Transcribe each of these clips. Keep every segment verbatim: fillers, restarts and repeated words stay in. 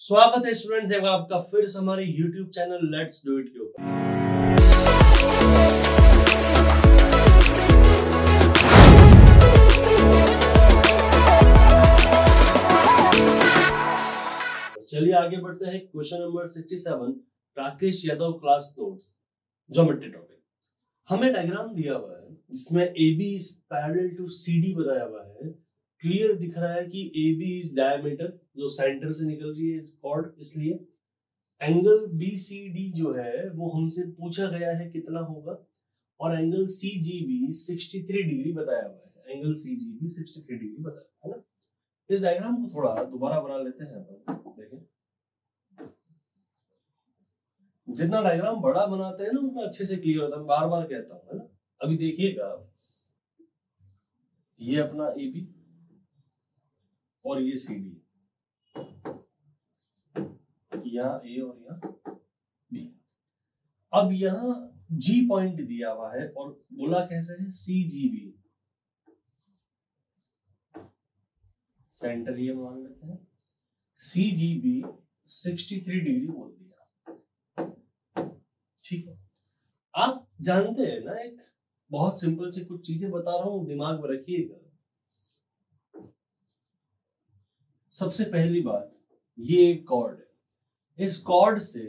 स्वागत है स्टूडेंट्स एक बार आपका फिर से हमारे YouTube channel let's do it के ऊपर। चलिए आगे बढ़ते हैं। क्वेश्चन नंबर सड़सठ, Rakesh Yadav class notes, geometry topic. हमें डायग्राम दिया हुआ है जिसमें A B is parallel to C D बताया हुआ है। क्लियर दिख रहा है कि ए बी इज डायमीटर, जो सेंटर से निकल रही है कॉर्ड, इसलिए एंगल बी सी डी जो है वो हमसे पूछा गया है कितना होगा, और एंगल सी जी बी तिरसठ डिग्री बताया हुआ है। एंगल सी जी बी तिरसठ डिग्री बताया है ना। इस डायग्राम को थोड़ा दोबारा बना लेते हैं अपन। देखें, जितना डायग्राम बड़ा बनाते हैं ना उतना अच्छे से क्लियर होता है। बार बार कहता हूं है ना। अभी देखिएगा, ये अपना ए बी और ये सी डी, यहाँ ए और यहाँ बी। अब यहाँ जी पॉइंट दिया हुआ है और बोला कैसे है, सी जी बी। सेंटर ये मान लेते हैं, सी जी बी तिरसठ डिग्री बोल दिया। ठीक है, आप जानते हैं ना, एक बहुत सिंपल से कुछ चीजें बता रहा हूं, दिमाग में रखिएगा। सबसे पहली बात, ये एक कॉर्ड है। इस कॉर्ड से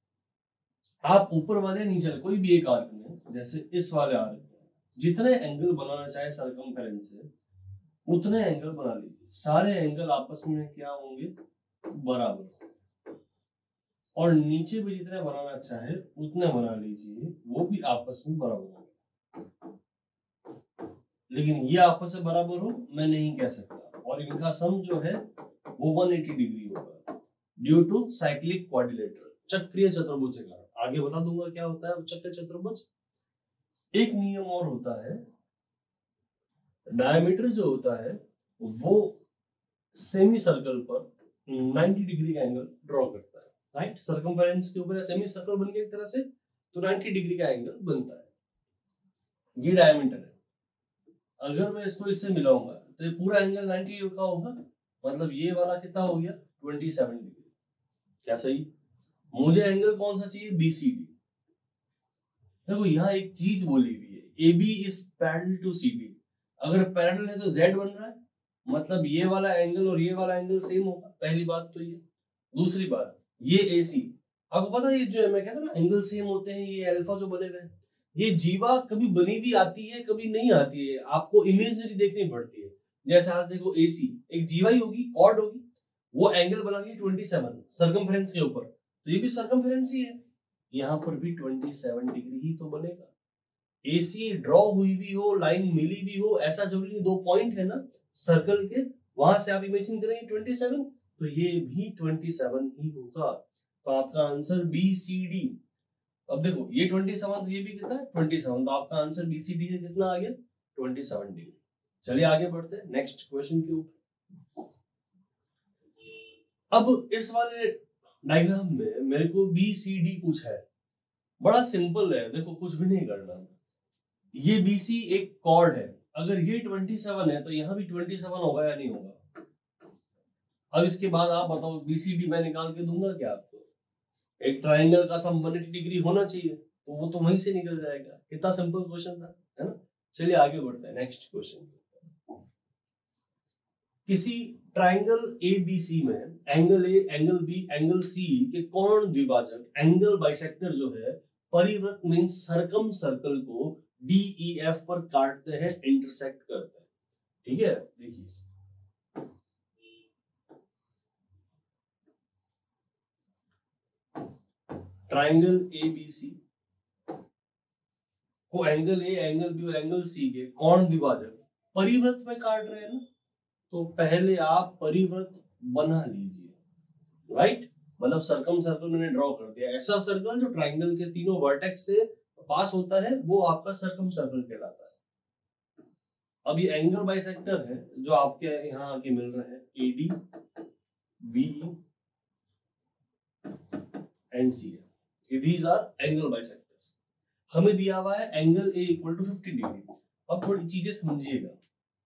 आप ऊपर वाले नीचे कोई भी एक आर्क में, जैसे इस वाले आर्क में जितने एंगल बनाना चाहे सरकमफेरेंस से, उतने एंगल बना लीजिए। सारे एंगल आपस में क्या होंगे, बराबर होंगे। और नीचे भी जितने बनाना चाहे उतने बना लीजिए, वो भी आपस में बराबर होंगे। लेकिन ये आपस में बराबर हो मैं नहीं कह सकता, और इनका सम जो है वो एक सौ अस्सी डिग्री होगा ड्यू टू साइक्लिक क्वाड्रिलेटरल, चक्रीय चतुर्भुज के कारण। आगे बता दूंगा क्या होता है चक्रीय चतुर्भुज। एक नियम और होता है, डायमीटर जो होता है वो सेमी सर्कल पर नब्बे डिग्री का एंगल ड्रॉ करता है। राइट, सर्कमफेरेंस के ऊपर सेमी सर्कल बन गया एक तरह से, तो नब्बे डिग्री का एंगल बनता है। ये डायमीटर है। अगर मैं इसको इससे मिलाऊंगा तो ये पूरा एंगल नब्बे का होगा, मतलब ये वाला कितना हो गया, सत्ताईस डिग्री। क्या सही? मुझे एंगल कौन सा चाहिए, बी सी डी। देखो यहाँ एक चीज बोली हुई है, A B is parallel to C D. अगर पैरेलल है तो जेड बन रहा है, मतलब ये वाला एंगल और ये वाला एंगल सेम होगा। पहली बात तो ये। दूसरी बात, ये ए सी, आपको पता है ये जो है, मैं कहता ना एंगल सेम होते हैं, ये अल्फा जो बने हुए हैं, ये जीवा कभी बनी हुई आती है कभी नहीं आती है, आपको इमेजिनरी देखनी पड़ती है। जैसे आज देखो ए सी एक जीवा ही होगी, कॉर्ड होगी, वो एंगल बनाएंगे सत्ताईस सर्कमफेरेंस के ऊपर, तो ये भी सर्कमफेरेंस ही है, यहाँ पर भी सत्ताईस डिग्री ही तो बनेगा। एसी ड्रॉ हुई भी हो, लाइन मिली भी हो, ऐसा जरूरी नहीं। दो पॉइंट है ना सर्कल के, वहां से आप इमेजिन करेंगे सत्ताईस, तो ये भी सत्ताईस ही होगा। तो आपका आंसर बी सी डी। अब देखो ये सत्ताईस, तो ये भी कितना है सत्ताईस, तो आपका आंसर बी सी डी है कितना आ गया, सत्ताईस डिग्री। चलिए आगे बढ़ते हैं नेक्स्ट क्वेश्चन के ऊपर। अब इस वाले डायग्राम में मेरे को बी सी डी पूछा है। बड़ा सिंपल है, देखो कुछ भी नहीं करना। ये बी सी एक कॉर्ड है, अगर ये सत्ताईस है तो यहाँ भी सत्ताईस होगा या नहीं होगा। अब इसके बाद आप बताओ, बी सी डी मैं निकाल के दूंगा क्या आपको? एक ट्राइंगल का सम एक सौ अस्सी डिग्री होना चाहिए, तो वो तो वहीं से निकल जाएगा। कितना सिंपल क्वेश्चन था, है ना। चलिए आगे बढ़ते हैं नेक्स्ट क्वेश्चन। किसी ट्राइंगल ए बी सी में angle A, angle B, angle C के कोण द्विभाजक, एंगल बाइसेक्टर जो है, परिवृत्त मींस सरकम सर्कल को डी ई एफ पर काटते हैं, इंटरसेक्ट करते हैं। ठीक है, देखिए ट्राइंगल ए बी सी को एंगल ए, एंगल बी और एंगल सी के कोण द्विभाजक परिवृत्त में काट रहे हैं ना, तो पहले आप परिवृत्त बना लीजिए। राइट, मतलब सर्कम सर्कल मैंने ड्रॉ कर दिया। ऐसा सर्कल जो ट्राइंगल के तीनों वर्टेक्स से पास होता है, वो आपका सर्कम सर्कल कहलाता है। अब ये एंगल बाइसेक्टर है जो आपके यहाँ आके मिल रहे हैं, A D B and C है। These are angle bisectors. हमें दिया हुआ है angle A equal to fifty degree. अब थोड़ी चीजें समझिएगा,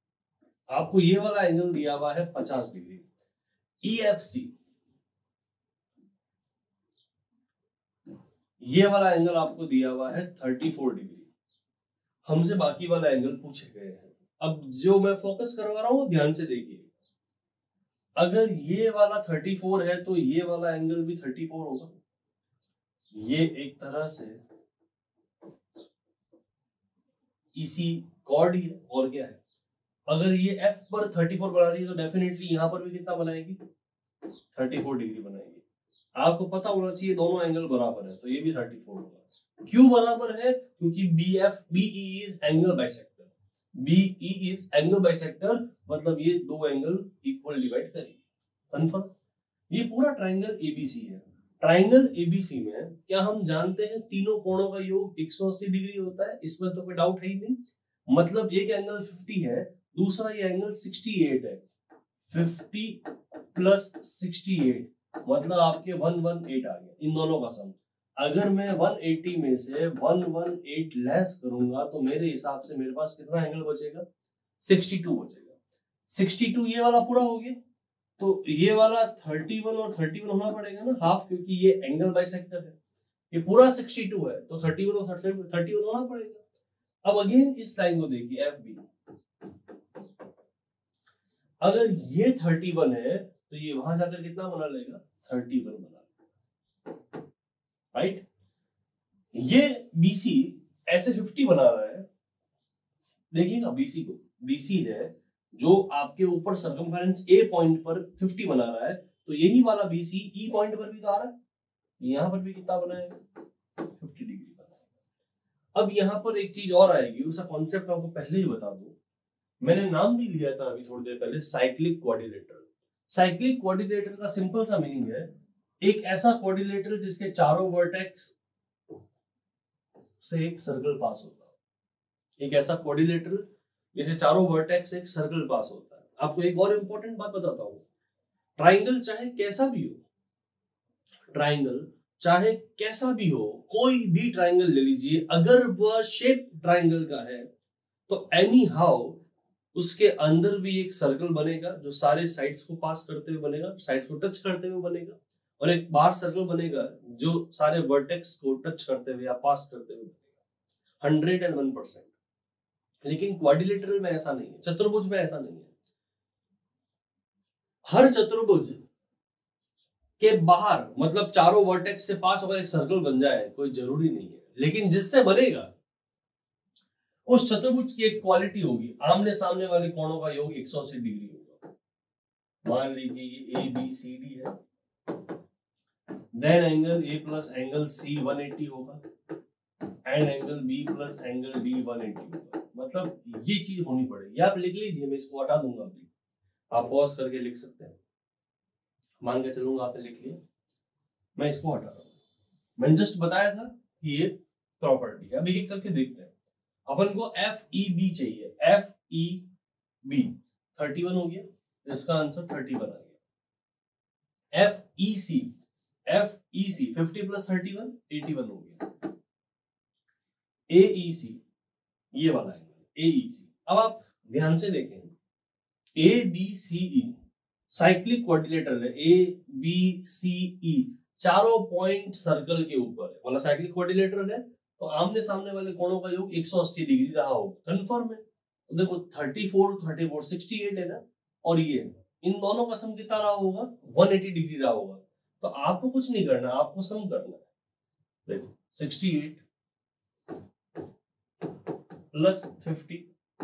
आपको ये वाला एंगल दिया हुआ है पचास डिग्री। ई एफ सी ये वाला एंगल आपको दिया हुआ है थर्टी फोर डिग्री, हमसे बाकी वाला एंगल पूछे गए हैं। अब जो मैं फोकस करवा रहा हूं ध्यान से देखिए, अगर ये वाला थर्टी फोर है तो ये वाला एंगल भी थर्टी फोर होगा। ये एक तरह से इसी कॉर्ड ही है और क्या है। अगर ये F पर थर्टी फोर बना रही है तो डेफिनेटली यहां पर भी कितना बनाएगी, थर्टी फोर डिग्री बनाएगी। आपको पता होना चाहिए दोनों एंगल बराबर है, तो ये भी थर्टी फोर होगा। क्यों बराबर है? क्योंकि B F B E is angle bisector, B E is angle bisector, मतलब ये दो एंगल इक्वल डिवाइड करेगी। कंफर्म? ये पूरा ट्रायंगल एबीसी है। ट्रायंगल एबीसी में क्या हम जानते हैं तीनों कोणों का योग एक सौ अस्सी डिग्री होता है, इसमें तो कोई डाउट है ही नहीं। मतलब एक एंगल फिफ्टी है, दूसरा ये एंगल सिक्सटी एट है, फिफ्टी प्लस सिक्सटी एट मतलब आपके वन वन एट आ गया, इन दोनों का सम। अगर मैं वन एटी में से वन वन एट लेस करूंगा तो मेरे हिसाब से मेरे पास कितना एंगल बचेगा, सिक्सटी टू बचेगा। सिक्सटी टू ये वाला पूरा हो गया, तो ये वाला थर्टी वन और थर्टी वन होना पड़ेगा ना हाफ, क्योंकि ये एंगल बाइसेक्टर है। ये पूरा सिक्सटी टू है तो थर्टी वन और थर्टी वन होना पड़ेगा। अब अगेन इस लाइन को देखिए एफ बी, अगर ये थर्टी वन है तो ये वहां जाकर कितना बना लेगा, थर्टी वन बना लेगा, राइट। ये बीसी ऐसे फिफ्टी बना रहा है, देखिएगा बीसी को, बीसी है जो आपके ऊपर सर्कमफेरेंस ए पॉइंट पर फिफ्टी बना रहा है, तो यही वाला बीसी ई पॉइंट पर भी तो आ रहा है, यहां पर भी कितना बनाएगा, फिफ्टी डिग्री बनाएगा। अब यहां पर एक चीज और आएगी, उसका कॉन्सेप्ट आपको पहले ही बता दूं, मैंने नाम भी लिया था अभी थोड़ी देर पहले, साइक्लिक क्वाड्रिलेटरल। साइक्लिक क्वाड्रिलेटरल का सिंपल सा मीनिंग है एक ऐसा क्वाड्रिलेटरल जिसके चारों वर्टेक्स से एक सर्कल पास होता है, एक ऐसा क्वाड्रिलेटरल जिसे चारों वर्टेक्स से एक सर्कल पास होता है। आपको एक और इंपॉर्टेंट बात बताता हूं, ट्राइंगल चाहे कैसा भी हो, ट्राइंगल चाहे कैसा भी हो, कोई भी ट्राइंगल ले लीजिए, अगर वह शेप ट्राइंगल का है तो एनी हाउ उसके अंदर भी एक सर्कल बनेगा जो सारे साइड्स को पास करते हुए बनेगा, साइड्स को टच करते हुए बनेगा, और एक बाहर सर्कल बनेगा जो सारे वर्टेक्स को टच करते हुए या पास करते हुए बनेगा। Hundred and one percent. लेकिन क्वाड्रिलेटरल में ऐसा नहीं है, चतुर्भुज में ऐसा नहीं है। हर चतुर्भुज के बाहर मतलब चारों वर्टेक्स से पास अगर एक सर्कल बन जाए कोई जरूरी नहीं है, लेकिन जिससे बनेगा उस चतुर्भुज की एक क्वालिटी होगी, आमने सामने वाले कोणों का योग एक सौ अस्सी डिग्री होगा। मान लीजिए ए बी सी डी है, then angle A plus angle C one eighty होगा, and angle B plus angle D one eighty होगा। मतलब ये चीज होनी पड़ेगी। आप लिख लीजिए, मैं इसको हटा दूंगा अभी, आप पॉज करके लिख सकते हैं। मान के चलूंगा आपने लिख लिया, मैं इसको हटा रहा हूं। मैंने जस्ट बताया था कि ये प्रॉपर्टी है। अब एक करके देखते हैं। अपन को एफ ई बी चाहिए, F E B thirty one हो गया, इसका आंसर थर्टी वन आ गया। F E C, F E C fifty plus thirty one eighty one हो गया। ए ई सी ये वाला है ए ई सी। अब आप ध्यान से देखें, A B C E cyclic quadrilateral है, ए बी सी ई चारों पॉइंट सर्कल के ऊपर है, मतलब साइक्लिक क्वाड्रिलेटरल है, तो आमने सामने वाले कोणों का योग एक सौ अस्सी डिग्री रहा होगा। कंफर्म है? तो देखो thirty four, thirty four, sixty eight है ना, और ये इन दोनों का सम कितना रहा होगा, वन एटी डिग्री रहा होगा। तो आपको कुछ नहीं करना, आपको सम करना है। देखो sixty eight plus fifty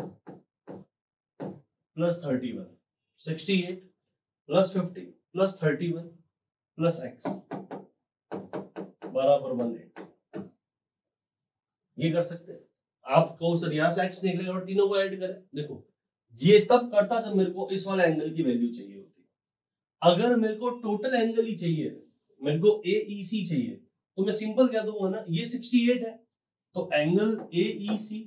plus thirty one, sixty eight plus fifty plus thirty one plus X बराबर वन एटी। ये कर सकते हैं आप। कहो सर यहाँ से एक्स निकलेगा और तीनों को ऐड करें। देखो ये तब करता जब मेरे को इस वाले एंगल की वैल्यू चाहिए होती। अगर मेरे को टोटल एंगल ही चाहिए, मेरे को ए ई सी चाहिए, तो मैं सिंपल कह दूंगा ना, ये सिक्सटी एट है तो angle A E C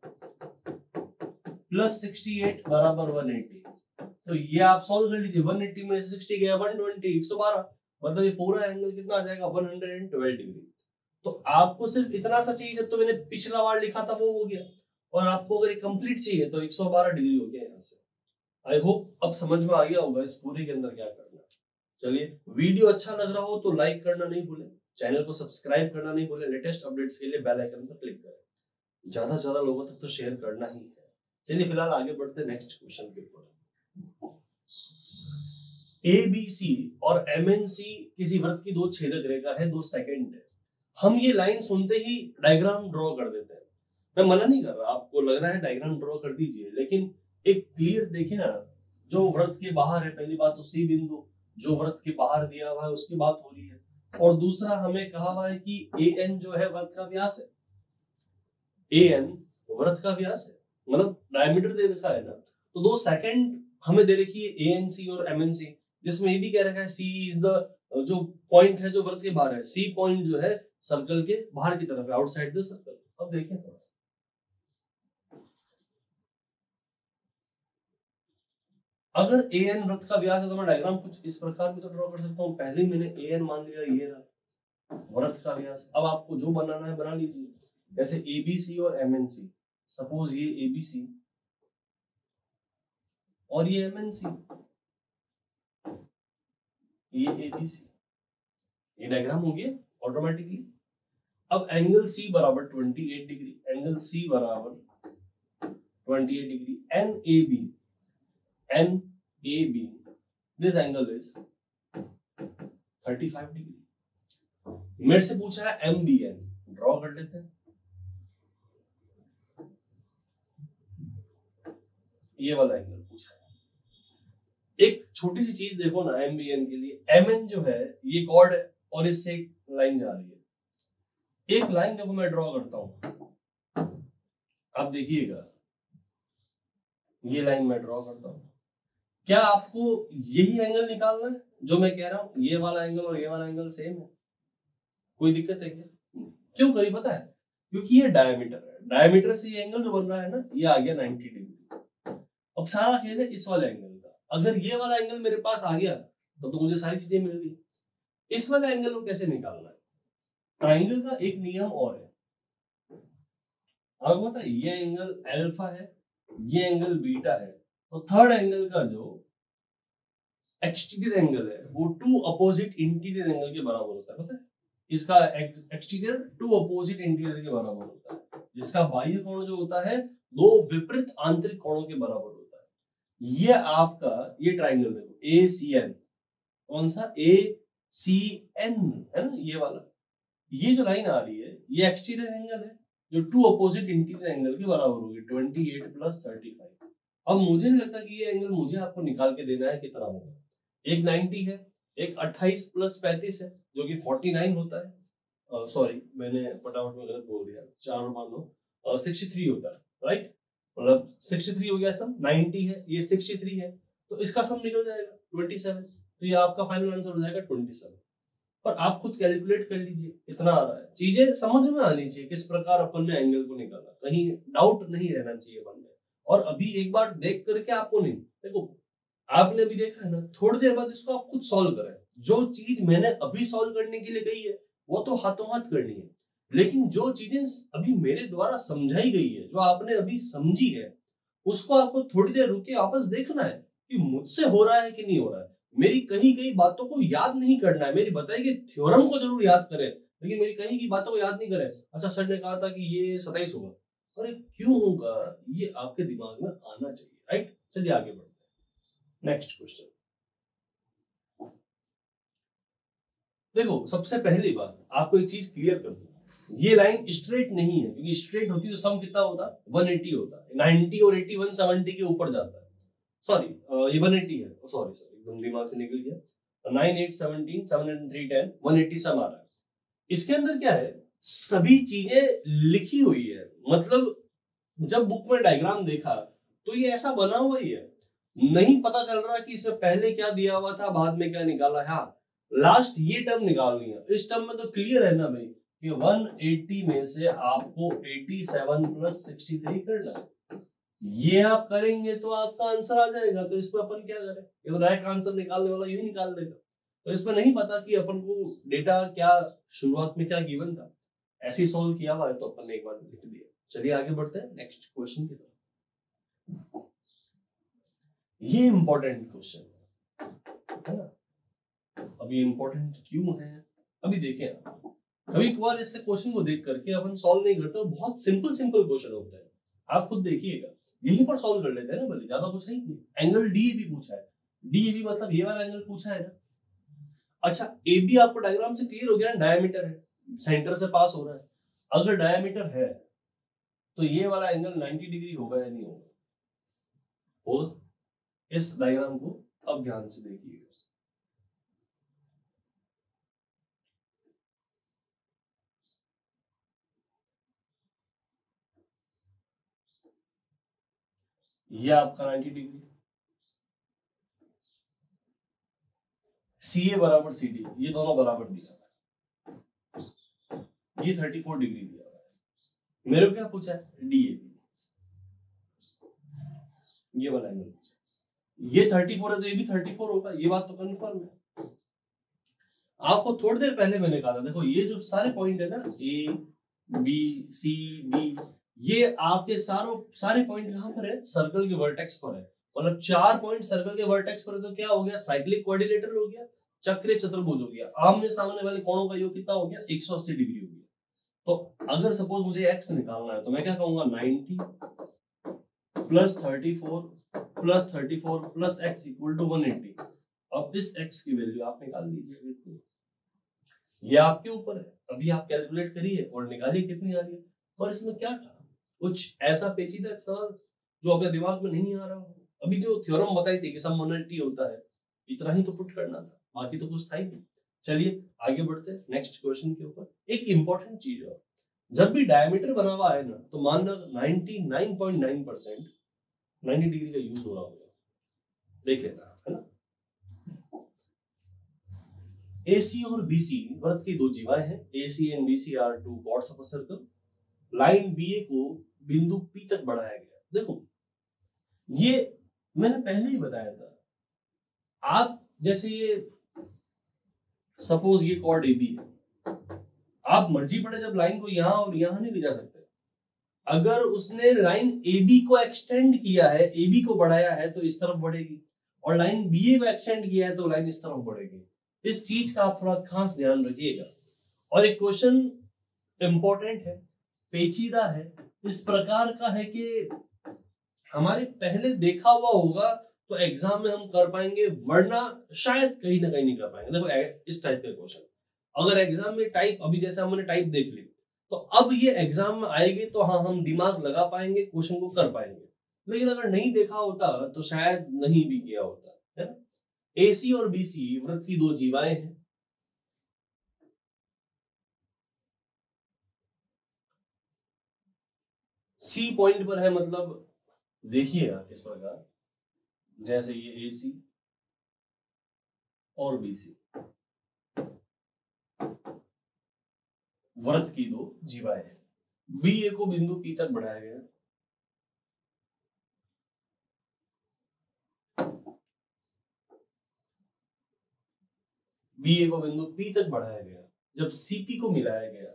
plus sixty eight बराबर वन एटी। तो ये आप सॉल्व कर लीजिए। वन एटी में सिक्सटी गया वन ट्वेंटी, एक सौ बारह, मतलब ये पूरा एंगल कितना आ जाएगा, वन हंड्रेड ट्वेल्व डिग्री। तो आपको सिर्फ इतना सा चाहिए, जब तो मैंने पिछला बार लिखा था वो हो गया, और आपको अगर कंप्लीट चाहिए तो एक सौ बारह डिग्री हो गया यहाँ से। आई होप अब समझ में आ गया होगा इस पूरे के अंदर क्या करना है। चलिए, वीडियो अच्छा लग रहा हो तो लाइक करना नहीं भूलें, चैनल को सब्सक्राइब करना नहीं भूलें। लेटेस्ट अपडेट्स के लिए बेल आइकन पर क्लिक करें। ज्यादा से ज्यादा लोगों तक तो शेयर करना ही है। चलिए फिलहाल आगे बढ़ते हैं नेक्स्ट क्वेश्चन के ऊपर। ए बी सी और एम एन सी किसी वृत्त की दो छेदक रेखा है, दो सेकंड है। हम ये लाइन सुनते ही डायग्राम ड्रॉ कर देते हैं। मैं मना नहीं कर रहा, आपको लग रहा है डायग्राम ड्रॉ कर दीजिए, लेकिन एक क्लियर देखिए ना, जो वृत्त के बाहर है, पहली बात तो सी बिंदु जो वृत्त के बाहर दिया हुआ है उसकी बात हो रही है, और दूसरा हमें कहा हुआ है कि ए एन जो है वृत्त का व्यास है। ए एन वृत्त का व्यास है, मतलब डायमीटर दे रखा है ना, तो दो सेकंड हमें दे रखी है ए एन सी और एम एन सी, जिसमें ये भी कह रखा है सी इज द जो पॉइंट है जो वृत्त के बाहर है, सी पॉइंट जो है सर्कल के बाहर की तरफ है, आउटसाइड द सर्कल। अब देखें थोड़ा सा, अगर ए एन वृत्त का व्यास है तो मैं डायग्राम कुछ इस प्रकार भी तो ड्रॉ कर सकता हूँ। पहले ही मैंने ए एन मान लिया, ये रहा वृत्त का व्यास। अब आपको जो बनाना है बना लीजिए, जैसे ए बी सी और एम एन सी। सपोज ये ए बी सी और ये एम एन सी, ये ए बी सी, ये डायग्राम हो गया ऑटोमेटिकली। अब एंगल सी बराबर अट्ठाईस डिग्री, एंगल सी बराबर अट्ठाईस degree, N A B, N A B, this angle is पैंतीस डिग्री। मेरे से पूछा है एम बी एन, ड्रॉ कर लेते हैं। ये वाला एंगल पूछा है। एक छोटी सी चीज देखो ना एम बी एन के लिए, एम एन जो है ये कॉर्ड है और इससे एक लाइन जा रही है। एक लाइन देखो मैं ड्रॉ करता हूं, आप देखिएगा, ये लाइन मैं ड्रॉ करता हूं। क्या आपको यही एंगल निकालना है जो मैं कह रहा हूं? ये वाला एंगल और ये वाला एंगल सेम है, कोई दिक्कत है क्या? क्यों करी पता है? क्योंकि ये डायमीटर है, डायमीटर से ये एंगल जो बन रहा है ना, ये आ गया नब्बे डिग्री। अब सारा खेल है इस वाले एंगल का। अगर ये वाला एंगल मेरे पास आ गया तो, तो मुझे सारी चीजें मिल गई। इस वाले एंगल को कैसे निकालना है? ट्राइंगल का एक नियम और है, आपको पता है, ये एंगल अल्फा है, ये एंगल बीटा है, तो थर्ड एंगल का जो एक्सटीरियर एंगल है वो टू अपोजिट इंटीरियर एंगल के बराबर होता है। पता है, इसका एक्सटीरियर टू अपोजिट इंटीरियर के बराबर होता है, जिसका बाह्य कोण जो होता है दो विपरीत आंतरिक कोणों के बराबर होता है। ये आपका ये ट्राइंगल देखो, ए सी एन, कौन सा? ए सी एन है ना, ये वाला। ये जो लाइन आ रही है ये एक्सटीरियर एंगल है जो टू अपोजिट इंटीरियर एंगल के बराबर होगी, अट्ठाईस प्लस पैंतीस। अब मुझे नहीं लगता कि ये एंगल मुझे आपको निकाल के देना है कितना होगा। एक नब्बे है, एक अट्ठाईस प्लस पैंतीस है जो कि उनचास होता है। सॉरी uh, मैंने फटाफट में गलत बोल दिया, चार मान लो तिरसठ होता है, राइट? मतलब तिरसठ हो गया सम, नब्बे है, ये तिरसठ है, तो इसका सम निकल जाएगा सत्ताईस। तो ये आपका फाइनल आंसर हो जाएगा सत्ताईस। पर आप खुद कैलकुलेट कर लीजिए कितना आ रहा है। चीजें समझ में आनी चाहिए किस प्रकार अपन ने एंगल को निकाला, कहीं डाउट नहीं रहना चाहिए मन में। और अभी एक बार देख करके आपको नहीं, देखो आपने अभी देखा है ना, थोड़ी देर बाद इसको आप खुद सॉल्व करें। जो चीज मैंने अभी सॉल्व करने के लिए कही है वो तो हाथों हाथ करनी है, लेकिन जो चीजें अभी मेरे द्वारा समझाई गई है, जो आपने अभी समझी है, उसको आपको थोड़ी देर रुके वापस देखना है कि मुझसे हो रहा है कि नहीं हो रहा है। मेरी कही गई बातों को याद नहीं करना है, मेरी बताई गई थ्योरम को जरूर याद करें, लेकिन मेरी कही गई बातों को याद नहीं करें। अच्छा सर ने कहा था कि ये सत्ताईस होगा, अरे क्यों होगा, ये आपके दिमाग में आना चाहिए, राइट? चलिए आगे बढ़ते हैं। नेक्स्ट क्वेश्चन देखो, सबसे पहली बात आपको एक चीज क्लियर कर दूं, ये लाइन स्ट्रेट नहीं है, क्योंकि स्ट्रेट होती तो सम कितना होता? एक सौ अस्सी होता है। नब्बे और अस्सी एक सौ सत्तर के ऊपर जाता है। सॉरी ये एक सौ अस्सी है, सॉरी सॉरी एकदम दिमाग से निकल गया। नौ, आठ, सत्रह, सात, तीन, दस, एक सौ अस्सी सम आ रहा है। इसके अंदर क्या है, सभी चीजें लिखी हुई है, मतलब जब बुक में डायग्राम देखा तो ये ऐसा बना हुआ ही है, नहीं पता चल रहा कि इसमें पहले क्या दिया हुआ था बाद में क्या निकाला है। हाँ, लास्ट ये टर्म निकालनी है। इस टर्म में तो क्लियर है ना भाई कि एक सौ अस्सी में से आपको सत्तासी प्लस तिरसठ करना है। ये आप करेंगे तो आपका आंसर आ जाएगा। तो इसमें अपन क्या करें, ये तो डायरेक्ट आंसर निकालने वाला यही निकाल देगा। तो इसमें नहीं पता कि अपन को डेटा क्या शुरुआत में क्या गिवन था, ऐसे सॉल्व किया हुआ है तो अपन ने एक बार लिख दिया। चलिए आगे बढ़ते हैं नेक्स्ट क्वेश्चन की तरफ। ये इंपॉर्टेंट क्वेश्चन है ना। अब ये इंपॉर्टेंट क्यों है, अभी देखें आप। कभी कभार इससे क्वेश्चन को देख करके अपन सॉल्व नहीं करते और बहुत सिंपल सिंपल क्वेश्चन होता है, आप खुद देखिएगा, यहीं पर सॉल्व कर लेते हैं ना, भले ज्यादा कुछ नहीं। एंगल डी ए बी पूछा है, डी ए बी मतलब ये वाला एंगल पूछा है ना। अच्छा ए बी आपको डायग्राम से क्लियर हो गया ना, डायमीटर है, सेंटर से पास हो रहा है। अगर डायमीटर है तो ये वाला एंगल नब्बे डिग्री होगा या नहीं होगा? और इस डायग्राम को अब ध्यान से देखिएगा। ये आपका नब्बे डिग्री, सी ए बराबर सी डी, ये दोनों बराबर दिया हुआ है, ये चौंतीस डिग्री दिया हुआ है। मेरे को क्या पूछा है? डी ए बी, ये वाला एंगल पूछा, ये चौंतीस है तो ये भी चौंतीस होगा, ये बात तो कंफर्म है। आपको थोड़ी देर पहले मैंने कहा था, देखो ये जो सारे पॉइंट है ना, ए बी सी डी, ये आपके सारों सारे पॉइंट कहां पर है? सर्कल के वर्टेक्स पर है। मतलब चार पॉइंट सर्कल के वर्टेक्स पर है तो क्या हो गया? साइक्लिक क्वाड्रिलेटरल हो गया, चक्रीय चतुर्भुज हो गया। आमने सामने वाले कोणों का योग कितना हो गया? एक सौ अस्सी डिग्री हो गया। तो अगर सपोज मुझे x निकालना है तो मैं क्या कहूंगा? नब्बे प्लस चौंतीस प्लस चौंतीस प्लस x इक्वल टू एक सौ अस्सी। अब इस x की वैल्यू आप निकाल लीजिए, ये आपके ऊपर है, अभी आप कैलकुलेट करिए और निकालिए कितनी आ रही है। पर इसमें क्या था? कुछ ऐसा पेचीदा सवाल जो अपने दिमाग में नहीं आ रहा हो। अभी जो थ्योरम बताई थी कि सममोनालिटी होता है, इतना ही तो पुट करना था, बाकी तो कुछ था ही नहीं। चलिए आगे बढ़ते हैं नेक्स्ट क्वेश्चन के ऊपर। एक इंपॉर्टेंट चीज है, जब भी डायमीटर बना हुआ है ना, तो मानना निन्यानवे पॉइंट नौ परसेंट नब्बे डिग्री का यूज हो रहा होगा, देख लेना है ना। A C और B C वृत्त की दो जीवाएं हैं। A C and B C are two chords of a circle. Line B A को बिंदु P तक बढ़ाया गया। देखो ये मैंने पहले ही बताया था, आप जैसे ये सपोज ये कॉर्ड A B है, आप मर्जी पड़े जब लाइन को यहां और यहां नहीं ले जा सकते। अगर उसने लाइन A B को एक्सटेंड किया है, A B को बढ़ाया है तो इस तरफ बढ़ेगी, और लाइन B A को एक्सटेंड किया है तो लाइन इस तरफ बढ़ेगी। इस चीज का आप थोड़ा खास ध्यान रखिएगा। और एक क्वेश्चन इंपॉर्टेंट है, पेचीदा है, इस प्रकार का है कि हमारे पहले देखा हुआ होगा तो एग्जाम में हम कर पाएंगे, वरना शायद कहीं ना कहीं नहीं कर पाएंगे। देखो इस टाइप का क्वेश्चन अगर एग्जाम में टाइप, अभी जैसे हमने टाइप देख ली, तो अब ये एग्जाम में आएगी तो हाँ हम दिमाग लगा पाएंगे, क्वेश्चन को कर पाएंगे। लेकिन अगर नहीं देखा होता तो शायद नहीं भी किया होता, है ना। A C और B C वृत्त की दो जीवाएं हैं। C पॉइंट पर है, मतलब देखिएगा किस प्रकार, जैसे ये A C और B C वृत्त की दो जीवाएं हैं। B A को बिंदु P तक बढ़ाया गया, B A को बिंदु P तक बढ़ाया गया। जब C P को मिलाया गया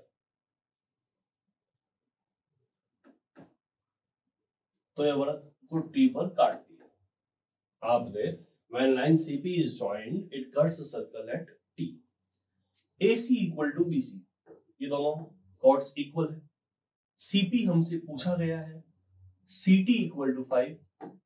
तो यह वृत्त को T पर काट दिया। आपने when line C P is joined, it cuts a circle at T. A C equal to B C, ये दोनों कॉर्ड्स इक्वल है। C P हमसे पूछा गया है, C T equal to five,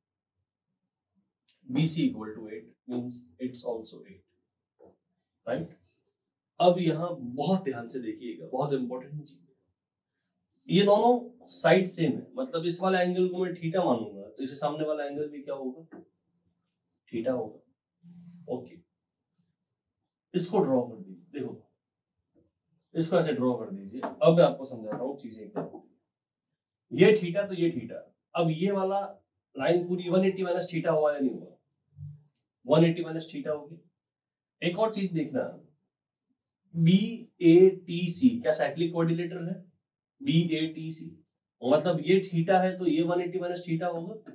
B C equal to eight, means it's also eight, right? अब यहां बहुत ध्यान से देखिएगा, बहुत इंपॉर्टेंट चीज है। ये दोनों साइड सेम है, मतलब इस वाला एंगल को मैं थीटा मानूंगा तो इसे सामने वाला एंगल भी क्या होगा? थीटा होगा। ओके, इसको ड्रॉ कर दीजिए, देखो इसको ऐसे ड्रॉ कर दीजिए। अब मैं आपको समझाता हूँ चीजें क्या होगी। ये थीटा तो ये थीटा, अब ये वाला लाइन पूरी एक सौ अस्सी माइनस थीटा हुआ या नहीं हुआ? एक सौ अस्सी माइनस थीटा होगी। एक और चीज देखना, बी ए टी सी क्या साइक्लिक कोऑर्डिनेटर है? बी ए टी सी मतलब ये थीटा है तो ये एक सौ अस्सी माइनस थीटा होगा।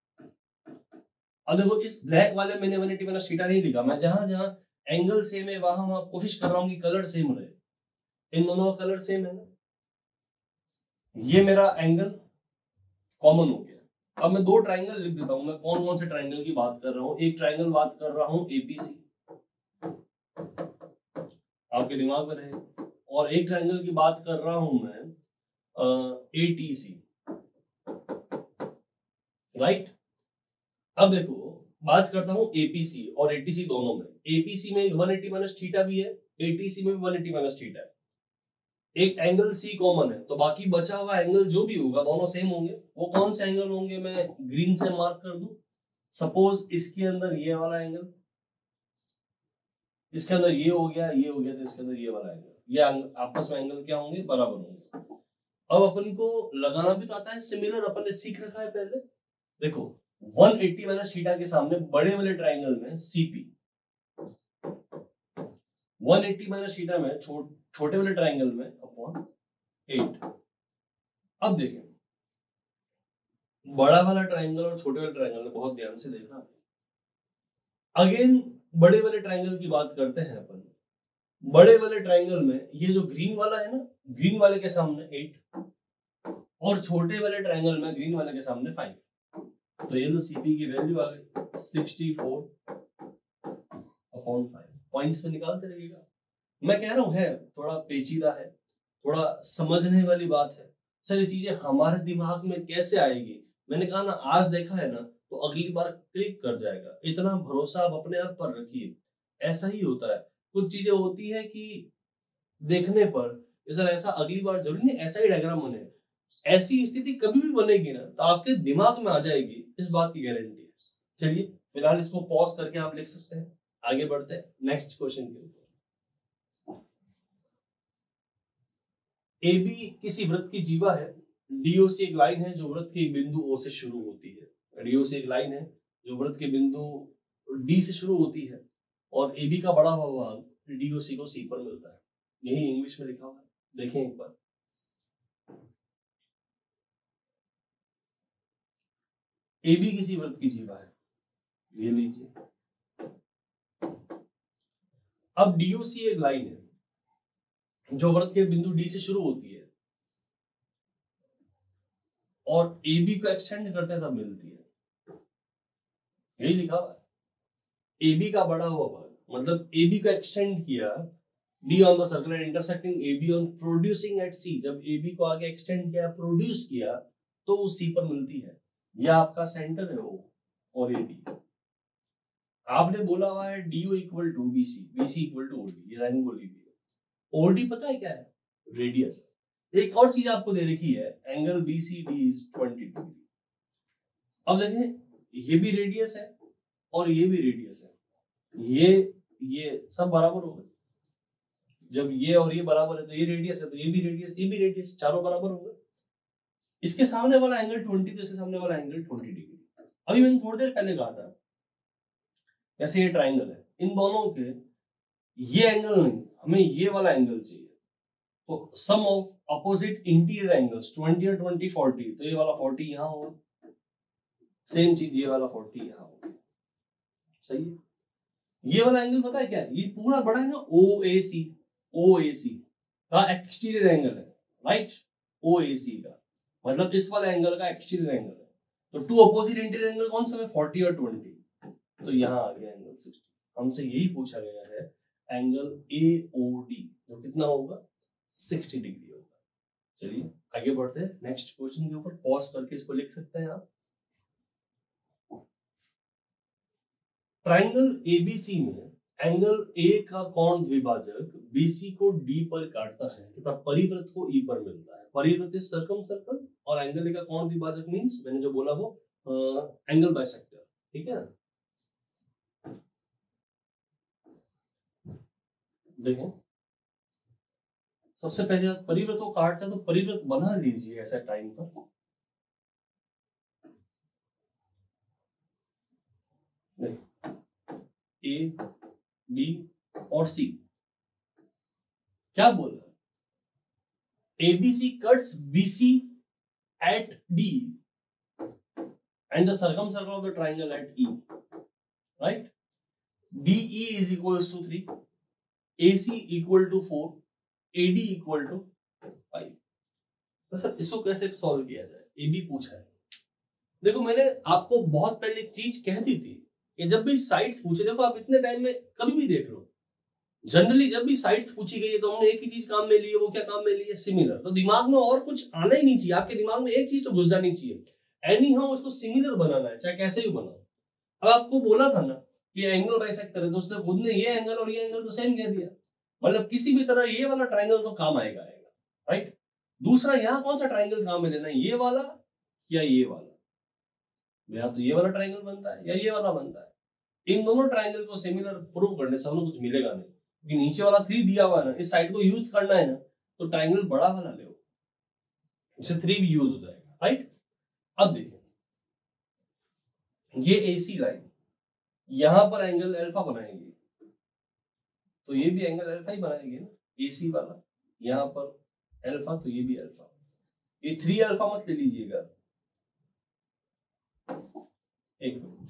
अब देखो इस ब्लैक वाले मैंने एक सौ अस्सी माइनस थीटा नहीं लिखा, मैं जहां जहां एंगल सेम है वहां वहां कोशिश कर रहा हूं कि कलर सेम रहे। इन दोनों का कलर सेम है ना, ये मेरा एंगल कॉमन हो गया। अब मैं दो ट्राइंगल लिख देता हूं, मैं कौन कौन से ट्राइंगल की बात कर रहा हूं। एक ट्राइंगल बात कर रहा हूं एपीसी, आपके दिमाग में रहे, और एक ट्रायंगल की बात कर रहा हूं मैं ए टी सी, राइट। अब देखो बात करता हूं एपीसी और एटीसी दोनों में। एपीसी में वन एटी माइनस थीटा भी है, एटीसी में भी वन एटी माइनस थीटा है। एक एंगल सी कॉमन है, तो बाकी बचा हुआ एंगल जो भी होगा दोनों सेम होंगे। वो कौन से एंगल होंगे मैं ग्रीन से मार्क कर दूं। सपोज इसके अंदर ये वाला एंगल, इसके अंदर ये हो गया, ये हो गया, तो इसके अंदर ये वाला एंगल, ये आपस में एंगल क्या होंगे, बराबर होंगे। अब अपन को लगाना भी तो आता है सिमिलर, अपन ने सीख रखा है पहले। देखो वन एटी माइनस थीटा के सामने बड़े वाले ट्राइंगल में CP, one eighty minus theta में छो, छोटे वाले ट्राइंगल में अपॉन एट। अब देखें बड़ा वाला ट्राइंगल और छोटे वाले ट्राइंगल में बहुत ध्यान से देखना। अगेन बड़े वाले ट्राइंगल की बात करते हैं अपन। बड़े वाले ट्राइंगल में ये जो ग्रीन वाला है ना, ग्रीन वाले के सामने एट, और छोटे वाले ट्राइंगल में ग्रीन वाले के सामने फाइव। तो ये लो सीपी की वैल्यू आ गई sixty four upon five. Points में निकालते रहिएगा। मैं कह रहा हूं है थोड़ा पेचीदा है, थोड़ा समझने वाली बात है। सर ये चीजें हमारे दिमाग में कैसे आएगी? मैंने कहा ना, आज देखा है ना तो अगली बार क्लिक कर जाएगा। इतना भरोसा आप अपने आप पर रखिए। ऐसा ही होता है, कुछ चीजें होती है कि देखने पर सर ऐसा अगली बार जरूरी नहीं ऐसा ही डायग्राम बने। ऐसी स्थिति कभी भी बनेगी ना तो आपके दिमाग में आ जाएगी, इस बात की गारंटी है। चलिए फिलहाल इसको पॉज करके आप लिख सकते हैं, आगे बढ़ते हैं नेक्स्ट क्वेश्चन के ऊपर। ए बी किसी वृत्त की जीवा है। डीओसी एक लाइन है जो वृत्त के बिंदु ओ से शुरू होती है। डीओसी एक लाइन है जो वृत्त के बिंदु डी से शुरू होती है और ए बी का बड़ा हुआ भाग डीओसी को सी पर मिलता है। यही इंग्लिश में लिखा हुआ है, देखें एक बार। ए बी किसी वृत्त की जीवा है, ये लीजिए। अब डीओसी एक लाइन है जो वृत्त के बिंदु डी से शुरू होती है और ए बी को एक्सटेंड करते हैं तब मिलती है। यही लिखा हुआ है। ए बी का बड़ा हुआ भाग मतलब ए बी को एक्सटेंड किया, D on the circle and intersecting A B on producing at C. जब ए बी को आगे एक्सटेंड किया, प्रोड्यूस किया, तो वो सी पर मिलती है। यह आपका सेंटर है वो और ए बी। आपने बोला हुआ है D O equal to B C, B C equal to OD. ये लाइन बोली हुई है। ओडी पता है क्या है? रेडियस है। एक और चीज आपको दे रखी है, angle B C D is twenty degree. अब देखें ये भी रेडियस है और ये भी रेडियस है। ये ये सब बराबर हो गए। जब ये और ये बराबर है तो ये रेडियस है, तो ये भी रेडियस, ये भी रेडियस, चारों बराबर हो गए। इसके सामने वाला एंगल ट्वेंटी, तो इसके सामने वाला एंगल ट्वेंटी डिग्री। अभी मैंने थोड़ी देर पहले कहा था जैसे ये ट्राइंगल है, इन दोनों के ये एंगल नहीं, हमें ये वाला एंगल चाहिए। तो sum of opposite interior angles twenty और ट्वेंटी फोर्टी, तो ये वाला फोर्टी यहां होगा, सेम चीज ये वाला फोर्टी यहां होगा। सही है। ये वाला एंगल पता है क्या है? ये पूरा बड़ा है ना, ओ A C. O A C का एक्सटीरियर एंगल है, राइट। ओ ए सी का मतलब इस वाला एंगल का एक्सटीरियर एंगल है। तो टू अपोजिट इंटीरियर एंगल कौन सा है? फोर्टी और ट्वेंटी। तो यहाँ आ गया एंगल सिक्सटी। हमसे यही पूछा गया है एंगल ए ओ डी, जो कितना होगा? सिक्सटी डिग्री होगा। चलिए आगे बढ़ते हैं नेक्स्ट क्वेश्चन के ऊपर। पॉज करके इसको लिख सकते हैं आप। ट्राइंगल एबीसी में एंगल ए का कोण द्विभाजक बीसी को डी पर काटता है तथा परिवृत्त को ई पर मिलता है। परिवृत्त इज सर्कम सर्कल और एंगल ए का कोण द्विभाजक मींस मैंने जो बोला वो एंगल बाइसेक्टर। ठीक है, देखें सबसे पहले आप परिवृत्त को काटते हैं तो परिवृत्त बना लीजिए ऐसा टाइम पर। ए बी और सी क्या बोल रहा है? ABC cuts BC at D and the circumcircle of the triangle at E, right? D E is equals to three, A C equal to four, A D equal to five. तो sir इसको कैसे solve किया जाए? A B पूछा है। देखो मैंने आपको बहुत पहले एक चीज कह दी थी कि जब भी साइड्स पूछे, देखो आप इतने टाइम में कभी भी देख लो, जनरली जब भी साइड्स पूछी गई है तो हमने एक ही चीज काम में ली है, वो क्या काम में ली है? सिमिलर। तो दिमाग में और कुछ आना ही नहीं चाहिए, आपके दिमाग में एक चीज तो घुस जानी चाहिए, एनी हाउ उसको सिमिलर बनाना है, चाहे कैसे भी बनाओ। अब आपको बोला था ना कि एंगल बाइसेक्ट करे, तो उसने खुद ने ये एंगल और ये एंगल तो सेम कह दिया, मतलब किसी भी तरह ये वाला ट्राइंगल तो काम आएगा आएगा, राइट। दूसरा, यहाँ कौन सा ट्राइंगल काम में लेना है, ये वाला या ये वाला? या तो ये वाला ट्राइंगल बनता है या ये वाला बनता है। इन दोनों ट्राइंगल को सिमिलर प्रूव करने से हमें कुछ मिलेगा नहीं, क्योंकि नीचे वाला थ्री दिया हुआ है ना, इस साइड को यूज करना है ना, तो ट्राइंगल बड़ा वाला ले, इससे थ्री भी यूज हो जाएगा, राइट। अब देखिए ये एसी लाइन, यहां पर एंगल अल्फा बनाएंगे, तो ये भी एंगल अल्फा ही बनाएंगे ना, एसी वाला। यहां पर अल्फा, तो ये भी अल्फा। ये थ्री अल्फा मत ले लीजिएगा, एक मिनट,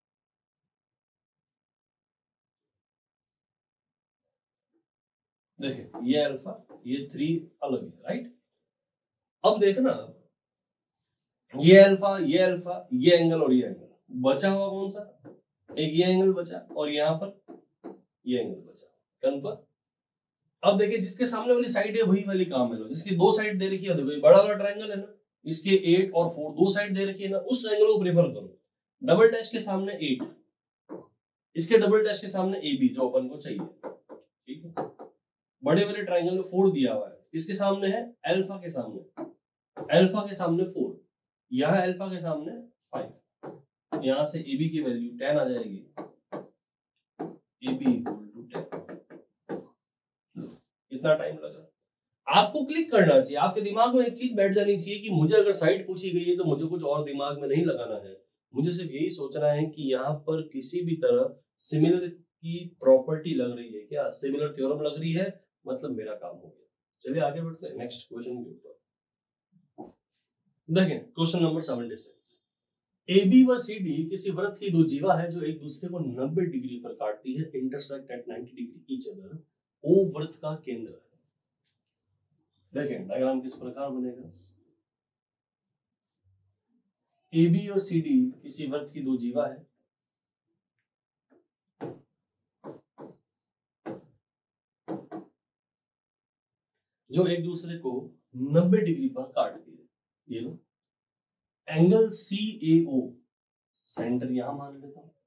देखिए ये अल्फा, ये थ्री अलग है, राइट। अब देखना, ये अल्फा, ये अल्फा, ये एंगल और ये एंगल, बचा हुआ कौन सा? एक ये एंगल बचा और यहां पर ये एंगल बचा, कन्फर्म। अब देखिए जिसके सामने वाली साइड है वही वाली काम है, जिसकी दो साइड दे रखी है, देखो ये बड़ा वाला ट्रायंगल है ना, इसके एट और फोर दो साइड दे रखी है ना, उस एंगल को प्रेफर करो। डबल डैश के सामने एट, इसके डबल डैश के सामने ए बी, जो अपन को चाहिए, ठीक है। बड़े वाले ट्रायंगल में फोर दिया हुआ है, इसके सामने है अल्फा के सामने, अल्फा के सामने फोर, यहाँ अल्फा के सामने फाइव, यहाँ से ए बी की वैल्यू टेन आ जाएगी, A B equal to ten. इतना टाइम लगा, आपको क्लिक करना चाहिए, आपके दिमाग में एक चीज बैठ जानी चाहिए कि मुझे अगर साइड पूछी गई है तो मुझे कुछ और दिमाग में नहीं लगाना है, मुझे सिर्फ यही सोचना है कि यहाँ पर किसी भी तरह सिमिलर की प्रॉपर्टी लग रही है क्या, सिमिलर थ्योरम लग रही है, मतलब मेरा काम हो गया। चलिए आगे बढ़ते हैं नेक्स्ट क्वेश्चन के ऊपर। देखें question number seventy six. A B व सी डी किसी वृत्त की दो जीवा है जो एक दूसरे को नब्बे डिग्री पर काटती है, intersect at ninety degree each other, O वृत्त का केंद्र है। देखें डायग्राम किस प्रकार बनेगा। ए बी और सी डी किसी वृत्त की दो जीवा है, जो एक दूसरे को नब्बे डिग्री पर काटती है। ये लो एंगल सी ए ओ, सेंटर यहां मान लेता हूं,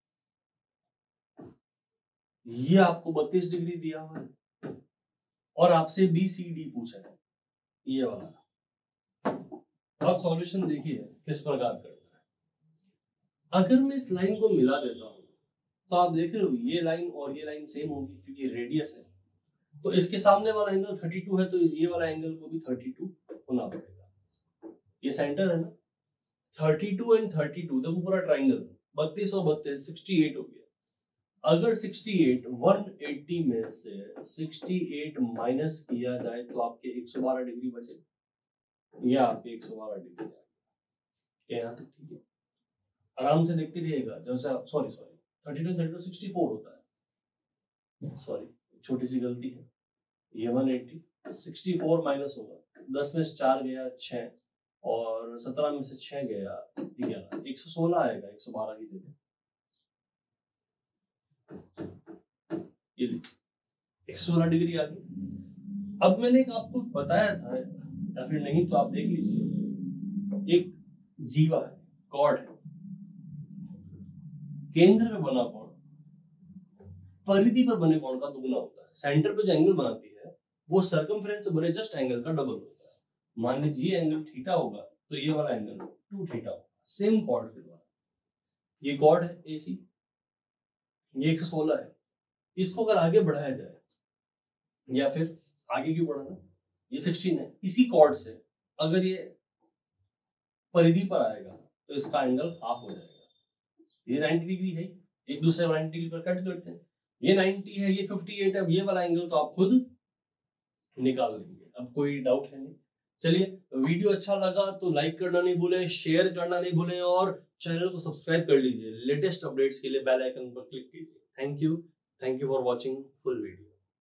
ये आपको बत्तीस डिग्री दिया हुआ है और आपसे बी सी डी पूछा है, ये वाला। आप सॉल्यूशन देखिए किस प्रकार करना है। अगर मैं इस लाइन को मिला देता हूं तो आप देख रहे हो ये लाइन और ये लाइन सेम होगी क्योंकि रेडियस है, तो इसके सामने वाला एंगल बत्तीस है तो इस ये वाला एंगल को भी बत्तीस होना पड़ेगा। ये सेंटर है ना, बत्तीस एंड बत्तीस, देखो पूरा ट्रायंगल बत्तीस और बत्तीस अड़सठ हो गया। अगर अड़सठ एक सौ अस्सी में से अड़सठ माइनस किया जाए तो आपके एक सौ बारह डिग्री बचे, या आपके एक सौ बारह डिग्री क्या यहाँ तक ठीक है। आराम से देखते रहिएगा, जैसे सॉरी सॉरी बत्तीस बत्तीस चौंसठ होता है, सॉरी छोटी सी गलती है, ये एक सौ अस्सी चौंसठ माइनस होगा, दस में से चार गया छह और सत्रह में से छह गया ग्यारह, एक सौ सोलह आएगा एक सौ बारह की जगह। ये एक सौ सोलह डिग्री आ गई। अब मैंने एक आपको बताया था या फिर नहीं तो आप देख लीजिए, एक जीवा है, कॉर्ड है, केंद्र पे बना कोण परिधि पर बने कोण का दुगना होता है। सेंटर पे जो एंगल बनाती है वो सर्कमफ्रेंस से बने जस्ट एंगल का डबल होता है। मान लीजिए एंगल थीटा होगा तो ये वाला एंगल टू थीटा होगा, सेम कॉर्ड के द्वारा। ये कॉर्ड है एसी, ये एक सौ सोलह है, इसको अगर आगे बढ़ाया जाए, या फिर आगे क्यों बढ़ाना, ये सोलह है, इसी कॉर्ड से अगर ये परिधि पर आएगा तो इसका एंगल हाफ हो जाएगा। ये नब्बे डिग्री है, एक दूसरे को नब्बे डिग्री पर कट करते हैं, ये नब्बे है, ये अट्ठावन है, अब ये वाला एंगल तो आप खुद निकाल लेंगे, अब कोई डाउट है नहीं। चलिए वीडियो अच्छा लगा तो लाइक करना नहीं भूलें, शेयर करना नहीं भूलें और चैनल को सब्सक्राइब कर लीजिए। लेटेस्ट अपडेट्स के लिए बेल आइकन पर क्लिक कीजिए। Thank you thank you for watching full video.